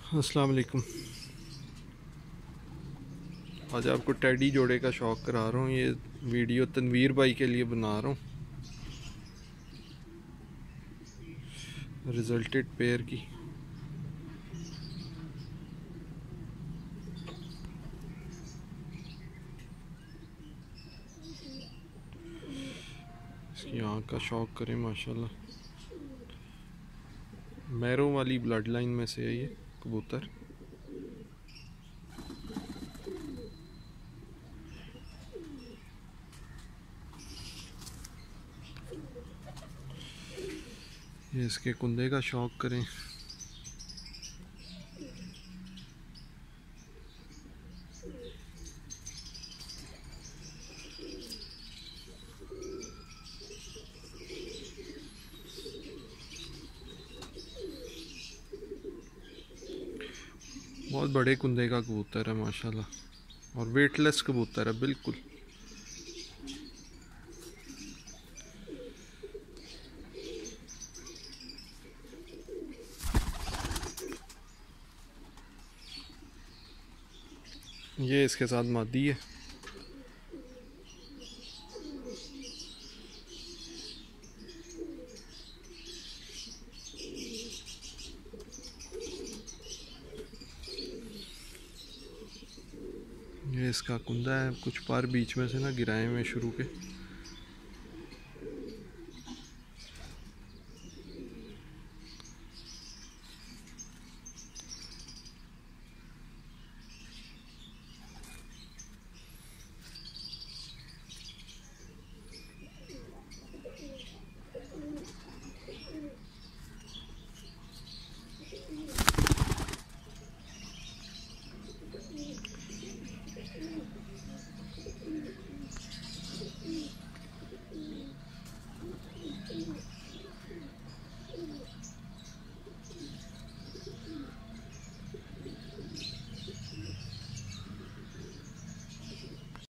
अस्सलाम वालेकुम। आज आपको टेडी जोड़े का शौक़ करा रहा हूँ। ये वीडियो तनवीर भाई के लिए बना रहा हूँ, रिजल्टेड पेयर की। इसकी आँख का शौक़ करें माशाल्लाह। मैरों वाली ब्लड लाइन में से है ये कबूतर। ये इसके कुंदे का शौक़ करें। बहुत बड़े कुंदे का कबूतर है माशाल्लाह, और वेटलेस कबूतर है बिल्कुल। ये इसके साथ मादी है। ये इसका कुंदा है, कुछ पर बीच में से ना गिराए हुए शुरू के।